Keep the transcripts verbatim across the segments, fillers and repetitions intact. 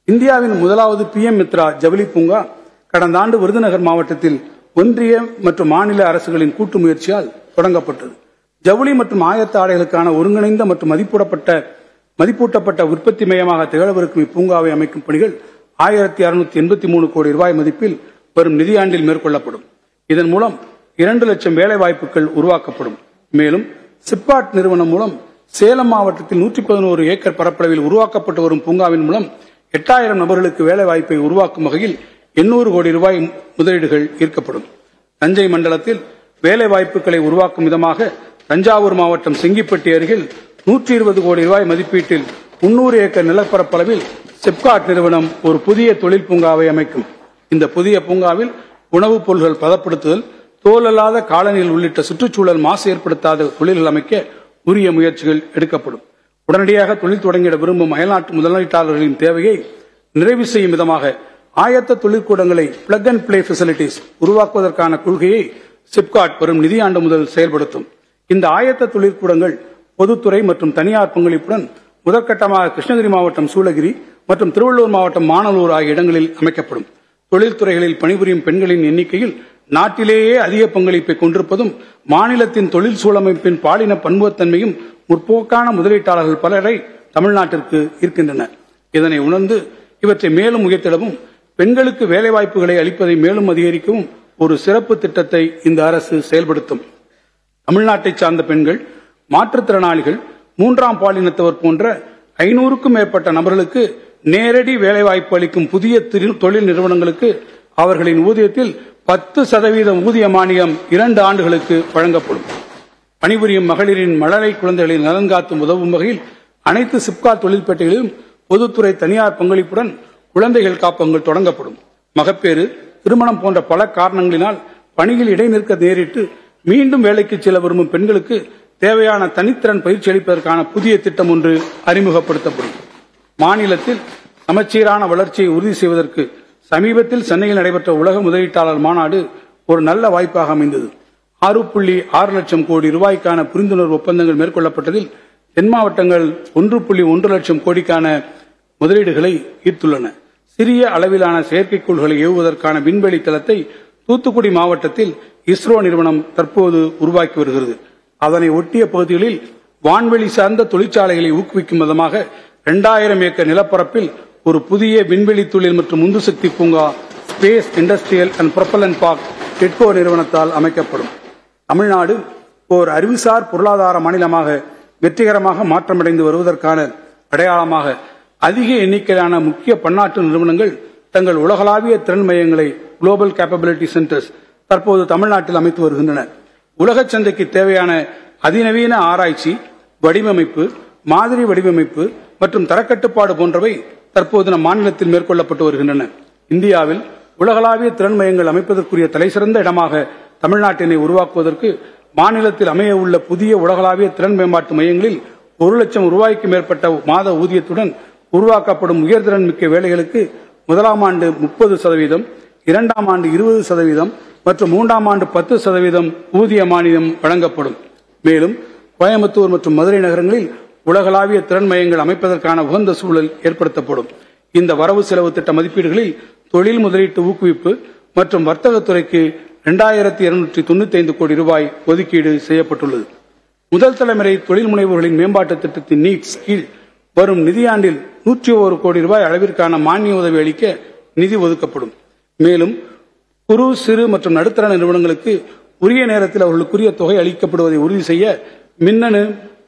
இந்தியாவின் முதலாவது B M Mitra ஜவுளி பூங்கா கடந்த ஆண்டு விருதுநகர் மாவட்டத்தில் ஒன்றிய மற்றும் மாநில அரசுகளின் கூட்டு முயற்சியால் தொடங்கப்பட்டது. ஜவுளி மற்றும் ஆயத்த ஆடைகளுக்கான ஒருங்கிணைந்த மற்றும் மதிப்பூட்டப்பட்ட மதிப்பூட்டப்பட்ட உற்பத்தி மையமாக திகழவிருக்கும் இப்பூங்காவை அமைக்கும் பணிகள் ஆயிரத்தி அறுநூத்தி எண்பத்தி மூணு கோடி ரூபாய் மதிப்பில் வரும் நிதியாண்டில் மேற்கொள்ளப்படும். இதன் மூலம் இரண்டு லட்சம் வேலை வாய்ப்புகள் உருவாக்கப்படும். மேலும் சிப்காட் நிறுவனம் மூலம் சேலம் மாவட்டத்தில் நூற்றி பதினோரு ஏக்கர் பரப்பளவில் உருவாக்கப்பட்டு வரும் பூங்காவின் மூலம் எட்டாயிரம் நபர்களுக்கு வேலை வாய்ப்பை உருவாக்கும் வகையில் எண்ணூறு கோடி ரூபாய் முதலீடுகள் ஈர்க்கப்படும். தஞ்சை மண்டலத்தில் வேலை வாய்ப்புகளை உருவாக்கும் விதமாக தஞ்சாவூர் மாவட்டம் செங்கிப்பட்டி அருகில் நூற்றி இருபது கோடி ரூபாய் மதிப்பீட்டில் முன்னூறு ஏக்கர் நிலப்பரப்பளவில் சிப்காட் நிறுவனம் ஒரு புதிய தொழில் பூங்காவை அமைக்கும். இந்த புதிய பூங்காவில் உணவுப் பொருட்கள் பதப்படுத்துதல், தோல் அல்லாத காலணிகள் உள்ளிட்ட சுற்றுச்சூழல் மாசு ஏற்படுத்தாத தொழில்கள் அமைக்க உரிய முயற்சிகள் எடுக்கப்படும். உடனடியாக தொழில் தொடங்கிட விரும்பும் அயல்நாட்டு முதலீட்டாளர்களின் தேவையை நிறைவு செய்யும் விதமாக ஆயத்த தொழிற்கூடங்களை பிளக் அண்ட் பிளே பெசிலிட்டிஸ் உருவாக்குவதற்கான கொள்கையை சிப்காட் வரும் நிதியாண்டு முதல் செயல்படுத்தும். இந்த ஆயத்த தொழிற்கூடங்கள் பொதுத்துறை மற்றும் தனியார் பங்களிப்புடன் முதற்கட்டமாக கிருஷ்ணகிரி மாவட்டம் சூளகிரி மற்றும் திருவள்ளூர் மாவட்டம் மானலூர் ஆகிய இடங்களில் அமைக்கப்படும். தொழில்துறைகளில் பணிபுரியும் பெண்களின் எண்ணிக்கையில் நாட்டிலேயே அதிக பங்களிப்பை கொண்டிருப்பதும் மாநிலத்தின் தொழில் சூழமைப்பின் பாலின பன்முகத்தன்மையும் முற்போக்கான முதலீட்டாளர்கள் பலரை தமிழ்நாட்டிற்கு இருக்கின்றனர். இதனை உணர்ந்து இவற்றை மேலும் உயர்த்திடவும் பெண்களுக்கு வேலைவாய்ப்புகளை அளிப்பதை மேலும் அதிகரிக்கவும் ஒரு சிறப்பு திட்டத்தை இந்த அரசு செயல்படுத்தும். தமிழ்நாட்டை சார்ந்த பெண்கள், மாற்றுத்திறனாளிகள், மூன்றாம் பாலினத்தவர் போன்ற ஐநூறுக்கும் மேற்பட்ட நபர்களுக்கு நேரடி வேலைவாய்ப்பு அளிக்கும் புதிய தொழில் நிறுவனங்களுக்கு அவர்களின் ஊதியத்தில் பத்து சதவீதம் ஊதிய மானியம் இரண்டு ஆண்டுகளுக்கு வழங்கப்படும். பணிபுரியும் மகளிரின் மழலை குழந்தைகளின் நலன் காத்தும் உதவும் வகையில் அனைத்து சிப்காட் தொழிற்பேட்டைகளிலும் பொதுத்துறை தனியார் பங்களிப்புடன் குழந்தைகள் காப்பகங்கள் தொடங்கப்படும். மகப்பேறு, திருமணம் போன்ற பல காரணங்களினால் பணியில் இடைநிற்க நேரிட்டு மீண்டும் வேலைக்கு செல்ல விரும்பும் பெண்களுக்கு தேவையான தனித்திறன் பயிற்சி அளிப்பதற்கான புதிய திட்டம் ஒன்று அறிமுகப்படுத்தப்படும். மாநிலத்தில் சமச்சீரான வளர்ச்சியை உறுதி செய்வதற்கு சமீபத்தில் சென்னையில் நடைபெற்ற உலக முதலீட்டாளர் மாநாடு ஒரு நல்ல வாய்ப்பாக அமைந்தது. ஆறு புள்ளி ஆறு லட்சம் கோடி ரூபாய்க்கான புரிந்துணர்வு ஒப்பந்தங்கள் மேற்கொள்ளப்பட்டதில் தென் மாவட்டங்கள் ஒன்று புள்ளி ஒன்று லட்சம் கோடிக்கான முதலீடுகளை ஈர்த்துள்ளன. சிறிய அளவிலான செயற்கைக்கோள்களை ஏவுவதற்கான விண்வெளி தளத்தை தூத்துக்குடி மாவட்டத்தில் இஸ்ரோ நிறுவனம் தற்போது உருவாக்கி வருகிறது. அதனை ஒட்டிய பகுதிகளில் வான்வெளி சார்ந்த தொழிற்சாலைகளை ஊக்குவிக்கும் விதமாக இரண்டாயிரம் ஏக்கர் நிலப்பரப்பில் ஒரு புதிய விண்வெளி தொழில் மற்றும் உந்துசக்தி பூங்கா space industrial and propellant park TIDCO நிறுவனத்தால் அமைக்கப்படும். தமிழ்நாடு ஓர் அறிவுசார் பொருளாதார மாநிலமாக வெற்றிகரமாக மாற்றமடைந்து வருவதற்கான அடையாளமாக அதிக எண்ணிக்கையிலான முக்கிய பன்னாட்டு நிறுவனங்கள் தங்கள் உலகளாவிய திறன் மையங்களை குளோபல் கேப்பபிலிட்டி சென்டர்ஸ் தற்போது தமிழ்நாட்டில் அமைத்து வருகின்றன. உலக சந்தைக்கு தேவையான அதிநவீன ஆராய்ச்சி, வடிவமைப்பு, மாதிரி வடிவமைப்பு மற்றும் தரக்கட்டுப்பாடு போன்றவை தற்போது நம் மாநிலத்தில் மேற்கொள்ளப்பட்டு வருகின்றன. இந்தியாவில் உலகளாவிய திறன் மையங்கள் அமைப்பதற்குரிய தலைசிறந்த இடமாக தமிழ்நாட்டினை உருவாக்குவதற்கு மாநிலத்தில் அமைய உள்ள புதிய உலகளாவிய திறன் மேம்பாட்டு மையங்களில் ஒரு லட்சம் ரூபாய்க்கு மேற்பட்ட மாத ஊதியத்துடன் உருவாக்கப்படும் உயர்திறன் மிக்க வேலைகளுக்கு முதலாம் ஆண்டு முப்பது சதவீதம், இரண்டாம் ஆண்டு இருபது சதவீதம் மற்றும் மூன்றாம் ஆண்டு பத்து சதவீதம் ஊதிய மானியம் வழங்கப்படும். மேலும் கோயம்புத்தூர் மற்றும் மதுரை நகரங்களில் உலகளாவிய திறன் மையங்கள் அமைப்பதற்கான உகந்த சூழல் ஏற்படுத்தப்படும். இந்த வரவு செலவு திட்ட மதிப்பீடுகளில் தொழில் முதலீட்டு ஊக்குவிப்பு மற்றும் வர்த்தகத்துறைக்கு இரண்டாயிரத்தி இருநூற்றி தொண்ணூத்தி ஐந்து கோடி ரூபாய் ஒதுக்கீடு செய்யப்பட்டுள்ளது. முதல் தலைமுறை தொழில் முனைவோர்களின் மேம்பாட்டு திட்டத்தின் நீட்ஸ் கீழ் வரும் நிதியாண்டில் நூற்றி ஒரு கோடி ரூபாய் அளவிற்கான மானிய உதவி அளிக்க நிதி ஒதுக்கப்படும். மேலும் குறு, சிறு மற்றும் நடுத்தர நிறுவனங்களுக்கு உரிய நேரத்தில் அவர்களுக்குரிய தொகை அளிக்கப்படுவதை உறுதி செய்ய மின்னணு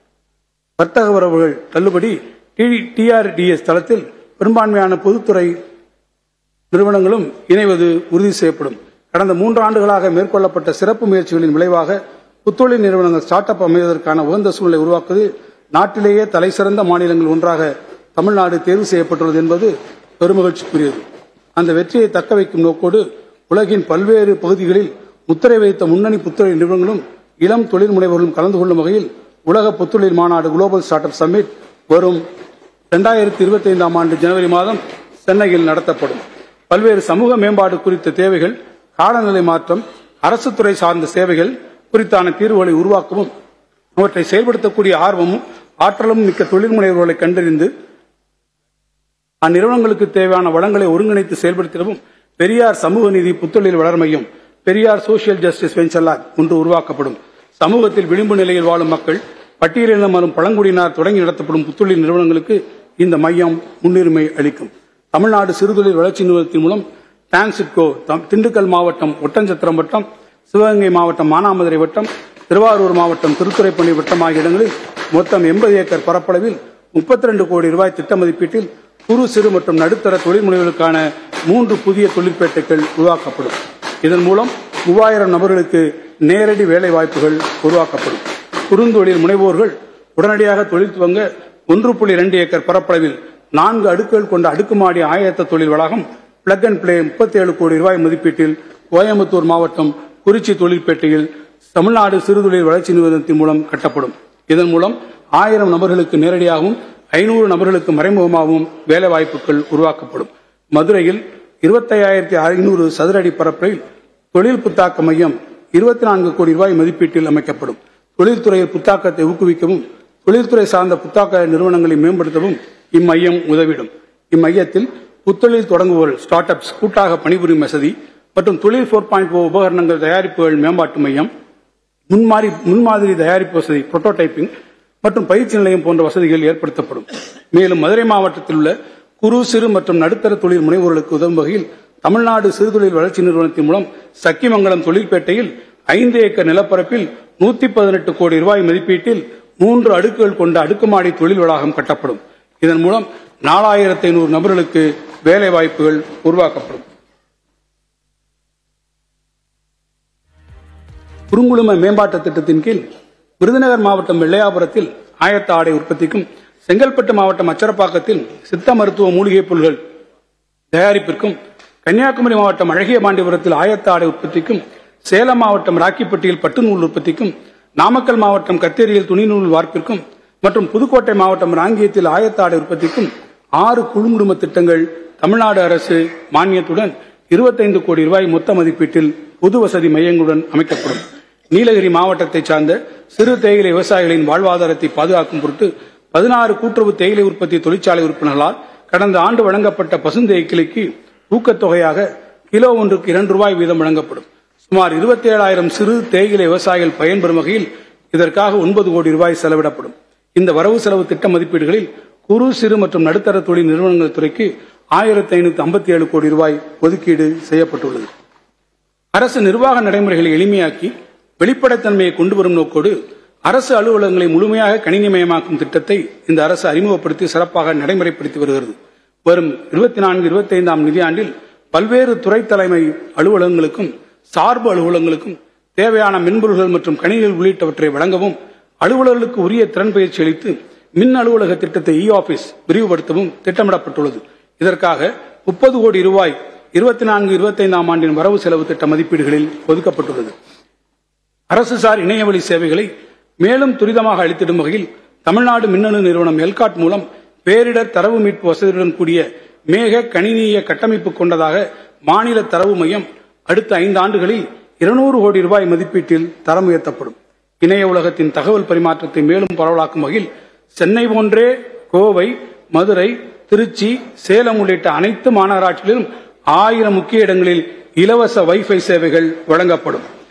வர்த்தக வரவுகள் தள்ளுபடி டிஆர்டிஎஸ் தளத்தில் பெரும்பான்மையான பொதுத்துறை நிறுவனங்களும் இணைவது உறுதி செய்யப்படும். கடந்த மூன்று ஆண்டுகளாக மேற்கொள்ளப்பட்ட சிறப்பு முயற்சிகளின் விளைவாக புத்தொழில் நிறுவனங்கள் ஸ்டார்ட் அப் அமைவதற்கான உகந்த சூழலை உருவாக்குவது நாட்டிலேயே தலைசிறந்த மாநிலங்கள் ஒன்றாக தமிழ்நாடு தேர்வு செய்யப்பட்டுள்ளது என்பது பெருமகிழ்ச்சிக்குரியது. அந்த வெற்றியை தக்க வைக்கும் நோக்கோடு உலகின் பல்வேறு பகுதிகளில் முத்திரை வைத்த முன்னணி புத்தொழில் நிறுவனங்களும் இளம் தொழில் முனைவர்களும் கலந்து கொள்ளும் வகையில் உலக புத்தொழில் மாநாடு குளோபல் ஸ்டார்ட் அப் சம்மிட் வரும் இரண்டாயிரத்தி இருபத்தி ஐந்தாம் ஆண்டு ஜனவரி மாதம் சென்னையில் நடத்தப்படும். பல்வேறு சமூக மேம்பாடு குறித்த தேவைகள், காலநிலை மாற்றம், அரசு துறை சார்ந்த சேவைகள் குறித்தான தீர்வுகளை உருவாக்கவும் அவற்றை செயல்படுத்தக்கூடிய ஆர்வமும் ஆற்றலும் மிக்க தொழில் முனைவோர்களை கண்டறிந்து அந்நிறுவனங்களுக்கு தேவையான வளங்களை ஒருங்கிணைத்து செயல்படுத்திடவும் பெரியார் சமூக நீதி புத்தொழில் வளர் மையம், Periyar social justice venture lab ஒன்று உருவாக்கப்படும். சமூகத்தில் விளிம்பு நிலையில் வாழும் மக்கள், பட்டியலின மற்றும் பழங்குடியினர் தொடங்கி நடத்தப்படும் புத்தொழில் நிறுவனங்களுக்கு இந்த மையம் முன்னுரிமை அளிக்கும். தமிழ்நாடு சிறுதொழில் வளர்ச்சி நிறுவனத்தின் மூலம் டான்சிட்கோ திண்டுக்கல் மாவட்டம் ஒட்டஞ்சத்திரம் வட்டம், சிவகங்கை மாவட்டம் மானாமதுரை வட்டம், திருவாரூர் மாவட்டம் திருத்துறைப்பள்ளி வட்டம் ஆகிய இடங்களில் மொத்தம் எண்பது ஏக்கர் பரப்பளவில் முப்பத்தி ரெண்டு கோடி ரூபாய் திட்ட மதிப்பீட்டில் குறு சிறு மற்றும் நடுத்தர தொழில் முனைவோருக்கான மூன்று புதிய தொழிற்பேட்டைகள் உருவாக்கப்படும். இதன் மூலம் மூவாயிரம் நபர்களுக்கு நேரடி வேலை வாய்ப்புகள் உருவாக்கப்படும். குறுந்தொழில் முனைவோர்கள் உடனடியாக தொழில் துவங்க ஒன்று புள்ளி இரண்டு ஏக்கர் பரப்பளவில் நான்கு அடுக்குகள் கொண்ட அடுக்குமாடி ஆயத்த தொழில் வளாகம் பிளக் அண்ட் பிளே முப்பத்தி ஏழு கோடி ரூபாய் மதிப்பீட்டில் கோயம்புத்தூர் மாவட்டம் குறிச்சி தொழிற்பேட்டையில் தமிழ்நாடு சிறுதொழில் வளர்ச்சி நிறுவனத்தின் மூலம் கட்டப்படும். இதன் மூலம் ஆயிரம் நபர்களுக்கு நேரடியாகவும் ஐநூறு நபர்களுக்கு மறைமுகமாகவும் வேலை வாய்ப்புகள் உருவாக்கப்படும். மதுரையில் இருபத்தி ஐயாயிரத்தி ஐநூறு சதுர அடி பரப்பில் தொழில் புத்தாக்க மையம் இருபத்தி நான்கு கோடி ரூபாய் மதிப்பீட்டில் அமைக்கப்படும். தொழில்துறையில் புத்தாக்கத்தை ஊக்குவிக்கவும் தொழில்துறை சார்ந்த புத்தாக்க நிறுவனங்களை மேம்படுத்தவும் இம்மையம் உதவிடும். இம்மையத்தில் புத்தொழில் தொடங்குவோர் ஸ்டார்ட் அப்ஸ் கூட்டாக பணிபுரியும் வசதி மற்றும் தொழில் போர் பாயிண்ட் உபகரணங்கள் தயாரிப்புகள் மேம்பாட்டு மையம், முன்மாதிரி முன்மாதிரி தயாரிப்பு வசதி புரோட்டோடைப்பிங் மற்றும் பயிற்சி நிலையம் போன்ற வசதிகள் ஏற்படுத்தப்படும். மேலும் மதுரை மாவட்டத்தில் உள்ள குறு சிறு மற்றும் நடுத்தர தொழில் முனைவோர்களுக்கு உதவும் வகையில் தமிழ்நாடு சிறுதொழில் வளர்ச்சி நிறுவனத்தின் மூலம் சக்கிமங்கலம் தொழிற்பேட்டையில் ஐந்து ஏக்கர் நிலப்பரப்பில் நூத்தி பதினெட்டு கோடி ரூபாய் மதிப்பீட்டில் மூன்று அடுக்குகள் கொண்ட அடுக்குமாடி தொழில் வளாகம் கட்டப்படும். இதன் மூலம் நாலாயிரத்தி ஐநூறு நபர்களுக்கு வேலை வாய்ப்புகள் உருவாக்கப்படும். குறுங்குழும மேம்பாட்டு திட்டத்தின் கீழ் விருதுநகர் மாவட்டம் வெள்ளையாபுரத்தில் ஆயத்த ஆடை உற்பத்திக்கும், செங்கல்பட்டு மாவட்டம் அச்சரப்பாக்கத்தில் சித்த மருத்துவ மூலிகை பொருட்கள் தயாரிப்பிற்கும், கன்னியாகுமரி மாவட்டம் அழகியபாண்டியபுரத்தில் ஆயத்த ஆடை உற்பத்திக்கும், சேலம் மாவட்டம் ராக்கிப்பட்டியில் பட்டு நூல் உற்பத்திக்கும், நாமக்கல் மாவட்டம் கத்தேரியில் துணிநூல் வார்ப்பிற்கும் மற்றும் புதுக்கோட்டை மாவட்டம் ராங்கியத்தில் ஆயத்த ஆடை உற்பத்திக்கும் ஆறு குழுங்குடும்ப திட்டங்கள் தமிழ்நாடு அரசு மானியத்துடன் இருபத்தைந்து கோடி ரூபாய் மொத்த மதிப்பீட்டில் பொது வசதி மையங்களுடன் அமைக்கப்படும். நீலகிரி மாவட்டத்தை சார்ந்த சிறு தேயிலை விவசாயிகளின் வாழ்வாதாரத்தை பாதுகாக்கும் பொருட்டு பதினாறு கூட்டுறவு தேயிலை உற்பத்தி தொழிற்சாலை உறுப்பினர்களால் கடந்த ஆண்டு வழங்கப்பட்ட பசுந்தேயிலைக்கு ஊக்கத்தொகையாக கிலோ ஒன்றுக்கு இரண்டு ரூபாய் வீதம் வழங்கப்படும். சுமார் இருபத்தி ஏழாயிரம் சிறு தேயிலை விவசாயிகள் பயன்பெறும் வகையில் இதற்காக ஒன்பது கோடி ரூபாய் செலவிடப்படும். இந்த வரவு செலவு திட்ட மதிப்பீடுகளில் குறு சிறு மற்றும் நடுத்தர தொழில் நிறுவனங்கள் துறைக்கு ஆயிரத்தி ஐநூத்தி ஐம்பத்தி ஏழு கோடி ரூபாய் ஒதுக்கீடு செய்யப்பட்டுள்ளது. அரசு நிர்வாக நடைமுறைகளை எளிமையாக்கி வெளிப்படைத்தன்மையை கொண்டு வரும் நோக்கோடு அரசு அலுவலகங்களை முழுமையாக கணினிமயமாக்கும் திட்டத்தை இந்த அரசு அறிமுகப்படுத்தி சிறப்பாக நடைமுறைப்படுத்தி வருகிறது. வரும் இருபத்தி நான்கு இருபத்தி ஐந்தாம் நிதியாண்டில் பல்வேறு துறை தலைமை அலுவலகங்களுக்கும் சார்பு அலுவலகங்களுக்கும் தேவையான மென்பொருள்கள் மற்றும் கணினிகள் உள்ளிட்டவற்றை வழங்கவும், அலுவலர்களுக்கு உரிய திறன் பயிற்சி அளித்து மின் அலுவலக திட்டத்தை இ ஆபீஸ் விரிவுபடுத்தவும் திட்டமிடப்பட்டுள்ளது. இதற்காக முப்பது கோடி ரூபாய் இருபத்தி நான்கு இருபத்தி ஐந்தாம் ஆண்டின் வரவு செலவு திட்ட மதிப்பீடுகளில் ஒதுக்கப்பட்டுள்ளது. அரசு சார் இணையவழி சேவைகளை மேலும் துரிதமாக அளித்திடும் வகையில் தமிழ்நாடு மின்னணு நிறுவனம் எல்காட் மூலம் பேரிடர் தரவு மீட்பு வசதியுடன் கூடிய மேக கணினிய கட்டமைப்பு கொண்டதாக மாநில தரவு மையம் அடுத்த ஐந்து ஆண்டுகளில் இருநூறு கோடி ரூபாய் மதிப்பீட்டில் தரம் உயர்த்தப்படும். இணைய உலகத்தின் தகவல் பரிமாற்றத்தை மேலும் பரவலாக்கும் வகையில் சென்னை போன்றே கோவை, மதுரை, திருச்சி, சேலம் உள்ளிட்ட அனைத்து மாநகராட்சிகளிலும் ஆயிரம் முக்கிய இடங்களில் இலவச வைஃபை சேவைகள் வழங்கப்படும்.